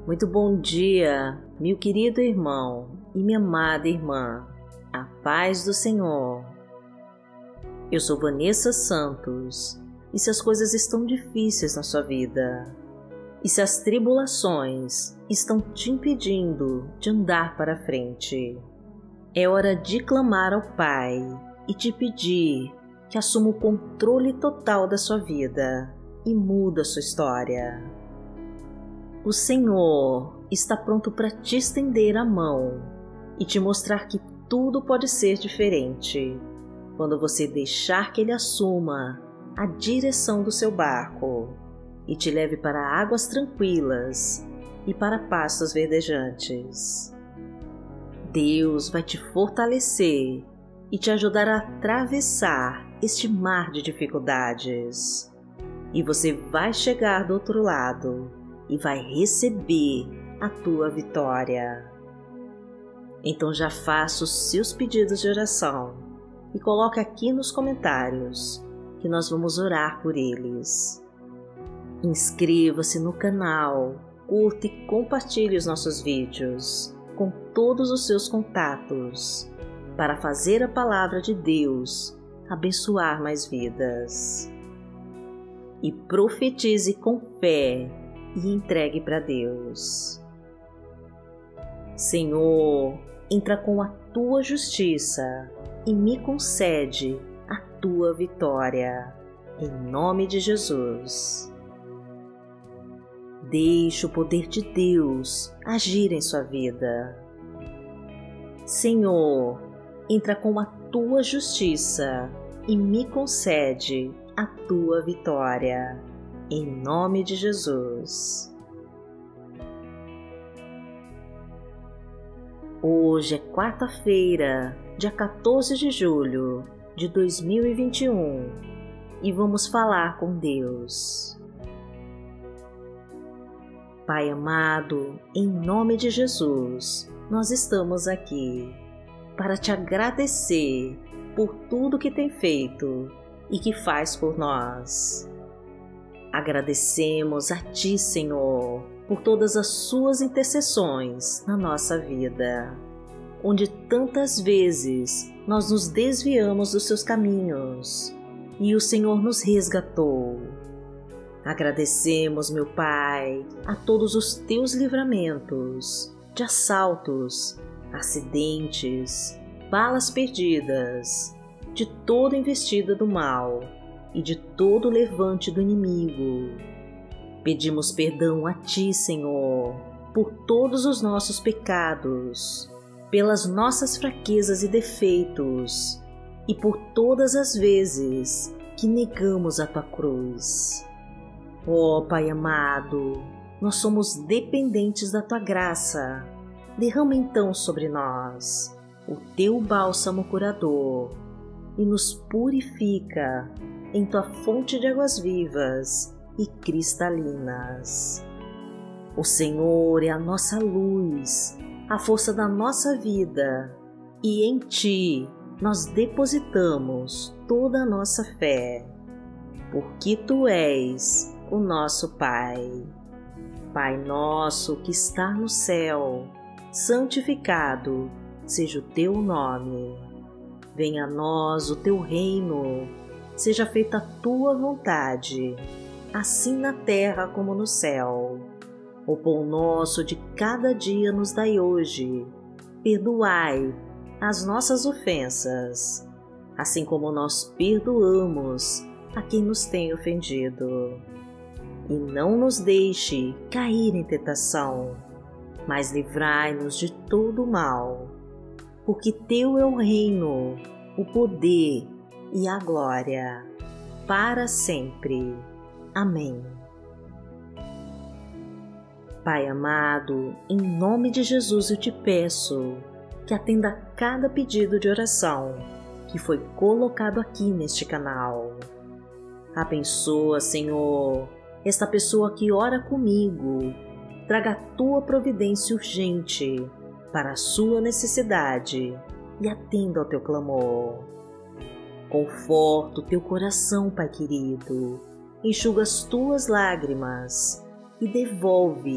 Muito bom dia, meu querido irmão e minha amada irmã. A paz do Senhor. Eu sou Vanessa Santos, e se as coisas estão difíceis na sua vida, e se as tribulações estão te impedindo de andar para frente, é hora de clamar ao Pai e te pedir que assuma o controle total da sua vida e muda a sua história. O Senhor está pronto para te estender a mão e te mostrar que tudo pode ser diferente quando você deixar que Ele assuma a direção do seu barco e te leve para águas tranquilas e para pastos verdejantes. Deus vai te fortalecer e te ajudar a atravessar este mar de dificuldades. E você vai chegar do outro lado e vai receber a tua vitória. Então já faça os seus pedidos de oração e coloque aqui nos comentários que nós vamos orar por eles. Inscreva-se no canal, curta e compartilhe os nossos vídeos com todos os seus contatos para fazer a palavra de Deus abençoar mais vidas. E profetize com fé e entregue para Deus. Senhor, entra com a tua justiça e me concede a tua vitória, em nome de Jesus. Deixe o poder de Deus agir em sua vida. Senhor, entra com a tua justiça e me concede a tua vitória, em nome de Jesus. Hoje é quarta-feira, dia 14 de julho de 2021 e vamos falar com Deus. Pai amado, em nome de Jesus, nós estamos aqui para te agradecer por tudo que tem feito e que faz por nós. Agradecemos a Ti, Senhor, por todas as Suas intercessões na nossa vida, onde tantas vezes nós nos desviamos dos Seus caminhos e o Senhor nos resgatou. Agradecemos, meu Pai, a todos os Teus livramentos de assaltos, acidentes, balas perdidas, de toda investida do mal e de todo levante do inimigo. Pedimos perdão a Ti, Senhor, por todos os nossos pecados, pelas nossas fraquezas e defeitos e por todas as vezes que negamos a Tua cruz. Ó Pai amado, nós somos dependentes da Tua graça. Derrama então sobre nós o Teu bálsamo curador e nos purifica em Tua fonte de águas vivas e cristalinas. O Senhor é a nossa luz, a força da nossa vida, e em Ti nós depositamos toda a nossa fé, porque Tu és o nosso Pai. Pai nosso que está no céu, santificado seja o Teu nome. Venha a nós o Teu reino, seja feita a Tua vontade, assim na terra como no céu. O pão nosso de cada dia nos dai hoje. Perdoai as nossas ofensas, assim como nós perdoamos a quem nos tem ofendido. E não nos deixe cair em tentação, mas livrai-nos de todo o mal, porque Teu é o reino, o poder e a glória, para sempre. Amém. Pai amado, em nome de Jesus eu te peço que atenda a cada pedido de oração que foi colocado aqui neste canal. Abençoa, Senhor, esta pessoa que ora comigo. Traga a Tua providência urgente para a sua necessidade e atenda ao Teu clamor. Conforta o Teu coração, Pai querido, enxuga as Tuas lágrimas e devolve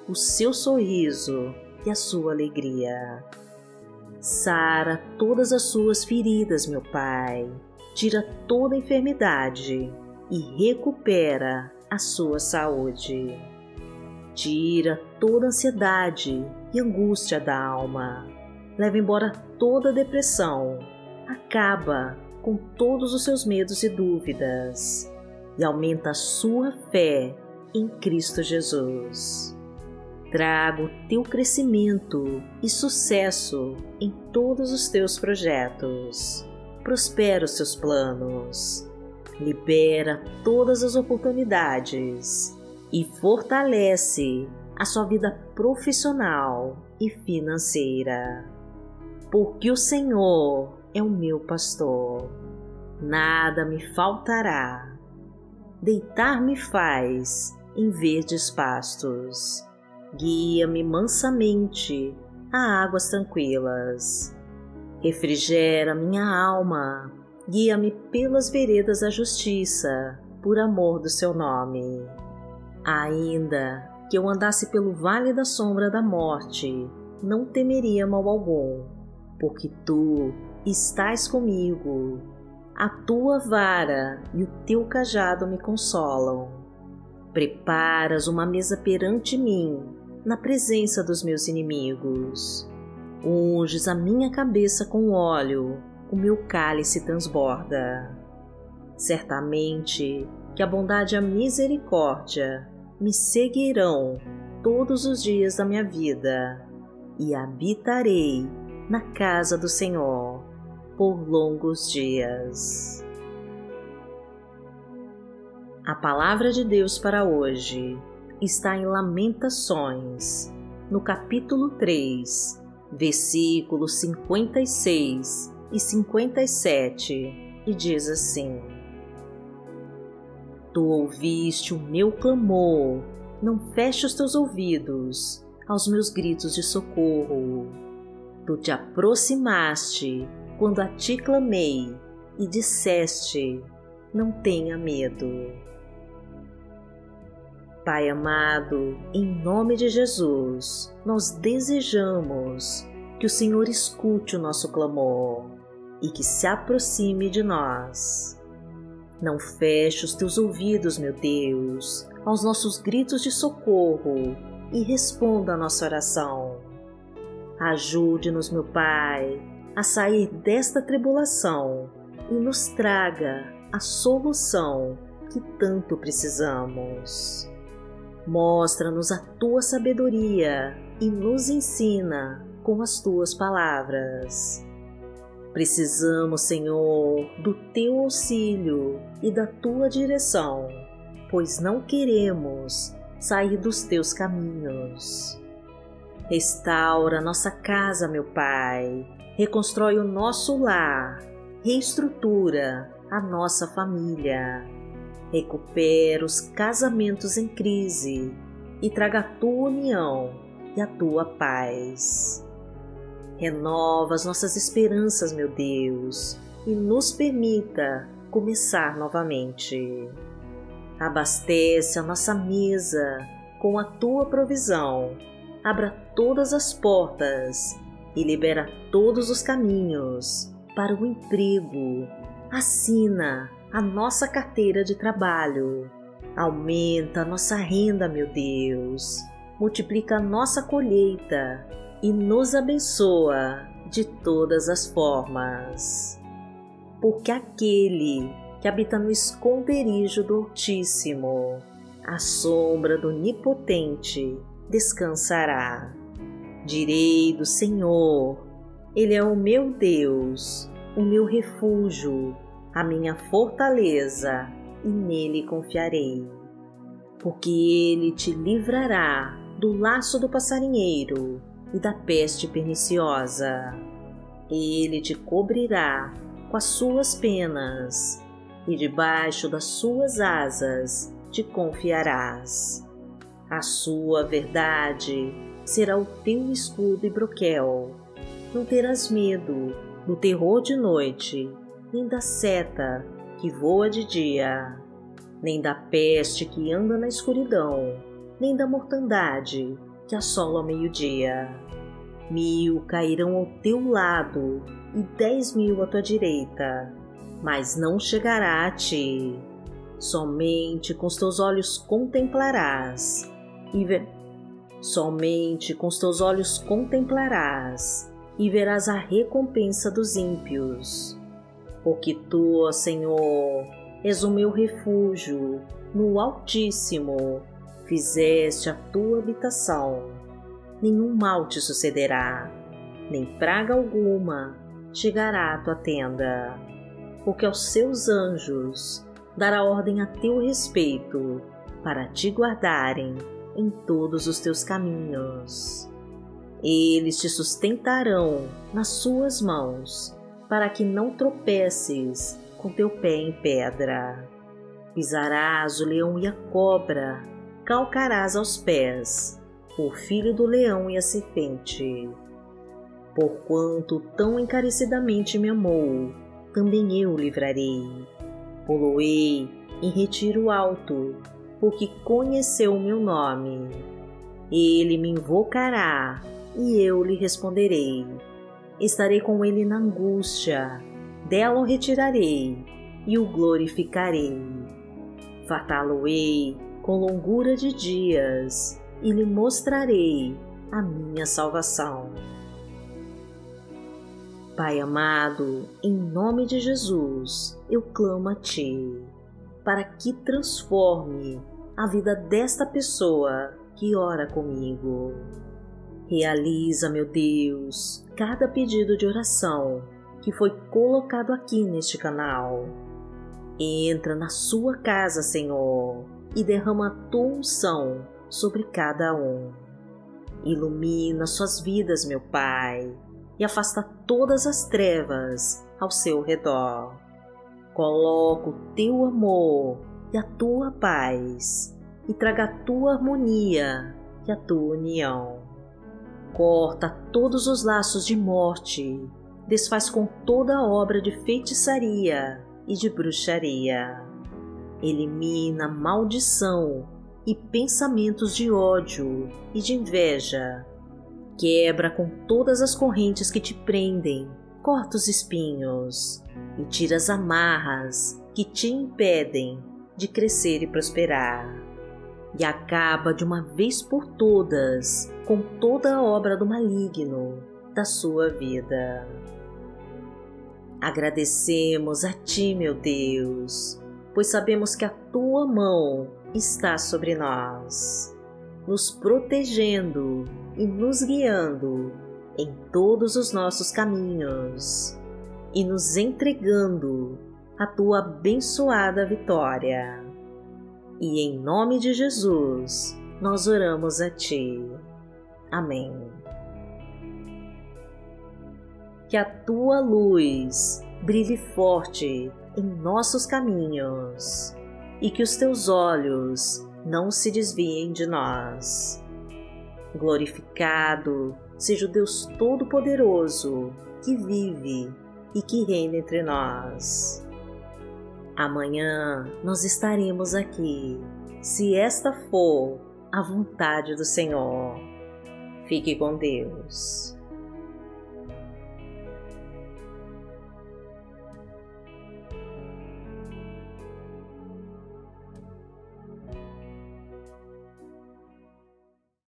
o seu sorriso e a sua alegria. Sara todas as suas feridas, meu Pai. Tira toda a enfermidade e recupera a sua saúde. Tira toda a ansiedade e angústia da alma. Leva embora toda a depressão. Acaba com todos os seus medos e dúvidas. E aumenta a sua fé em Cristo Jesus. Traga o teu crescimento e sucesso em todos os teus projetos. Prospera os seus planos. Libera todas as oportunidades e fortalece a sua vida profissional e financeira. Porque o Senhor é o meu pastor. Nada me faltará. Deitar-me faz em verdes pastos. Guia-me mansamente a águas tranquilas. Refrigera minha alma. Guia-me pelas veredas da justiça, por amor do seu nome. Ainda que eu andasse pelo vale da sombra da morte, não temeria mal algum, porque tu estás comigo. A tua vara e o teu cajado me consolam. Preparas uma mesa perante mim, na presença dos meus inimigos. Unges a minha cabeça com óleo, o meu cálice transborda. Certamente que a bondade e a misericórdia me seguirão todos os dias da minha vida, e habitarei na casa do Senhor por longos dias. A palavra de Deus para hoje está em Lamentações, no capítulo 3, versículos 56 e 57, e diz assim: Tu ouviste o meu clamor, não feche os teus ouvidos aos meus gritos de socorro. Tu te aproximaste quando a ti clamei e disseste: não tenha medo. Pai amado, em nome de Jesus, nós desejamos que o Senhor escute o nosso clamor e que se aproxime de nós. Não feche os teus ouvidos, meu Deus, aos nossos gritos de socorro e responda a nossa oração. Ajude-nos, meu Pai, a sair desta tribulação e nos traga a solução que tanto precisamos. Mostra-nos a tua sabedoria e nos ensina com as tuas palavras. Precisamos, Senhor, do teu auxílio e da tua direção, pois não queremos sair dos teus caminhos. Restaura nossa casa, meu Pai, reconstrói o nosso lar, reestrutura a nossa família, recupera os casamentos em crise e traga a tua união e a tua paz. Renova as nossas esperanças, meu Deus, e nos permita começar novamente. Abastece a nossa mesa com a tua provisão, abra todas as portas e libera todos os caminhos para o emprego. Assina a nossa carteira de trabalho, aumenta a nossa renda, meu Deus, multiplica a nossa colheita e nos abençoa de todas as formas. Porque aquele que habita no esconderijo do Altíssimo, à sombra do Onipotente, descansará. Direi do Senhor, Ele é o meu Deus, o meu refúgio, a minha fortaleza, e nele confiarei. Porque Ele te livrará do laço do passarinheiro e da peste perniciosa. Ele te cobrirá com as suas penas, e debaixo das suas asas te confiarás. A sua verdade será o teu escudo e broquel. Não terás medo do terror de noite, nem da seta que voa de dia, nem da peste que anda na escuridão, nem da mortandade que assola ao meio-dia. 1000 cairão ao teu lado e 10.000 à tua direita, mas não chegará a ti. Somente com os teus olhos contemplarás Somente com os teus olhos contemplarás e verás a recompensa dos ímpios. Porque tu, ó Senhor, és o meu refúgio, no Altíssimo fizeste a tua habitação. Nenhum mal te sucederá, nem praga alguma chegará à tua tenda, porque aos seus anjos dará ordem a teu respeito, para te guardarem em todos os teus caminhos. Eles te sustentarão nas suas mãos, para que não tropeces com teu pé em pedra. Pisarás o leão e a cobra, calcarás aos pés o filho do leão e a serpente. Porquanto tão encarecidamente me amou, também eu o livrarei. Poloei em retiro alto, porque conheceu o meu nome. Ele me invocará, e eu lhe responderei. Estarei com ele na angústia, dela o retirarei, e o glorificarei. Fartá-lo-ei com longura de dias, e lhe mostrarei a minha salvação. Pai amado, em nome de Jesus, eu clamo a Ti, para que transforme a vida desta pessoa que ora comigo. Realiza, meu Deus, cada pedido de oração que foi colocado aqui neste canal. Entra na sua casa, Senhor, e derrama a tua unção sobre cada um. Ilumina suas vidas, meu Pai, e afasta todas as trevas ao seu redor. Coloca o teu amor e a tua paz, e traga a tua harmonia e a tua união. Corta todos os laços de morte, desfaz com toda a obra de feitiçaria e de bruxaria. Elimina maldição e pensamentos de ódio e de inveja. Quebra com todas as correntes que te prendem, corta os espinhos e tira as amarras que te impedem de crescer e prosperar. E acaba de uma vez por todas com toda a obra do maligno da sua vida. Agradecemos a Ti, meu Deus, pois sabemos que a Tua mão está sobre nós, nos protegendo e nos guiando em todos os nossos caminhos e nos entregando a Tua abençoada vitória. E em nome de Jesus, nós oramos a Ti. Amém. Que a Tua luz brilhe forte em nossos caminhos e que os Teus olhos não se desviem de nós. Glorificado seja o Deus Todo-Poderoso que vive e que reina entre nós. Amanhã nós estaremos aqui, se esta for a vontade do Senhor. Fique com Deus.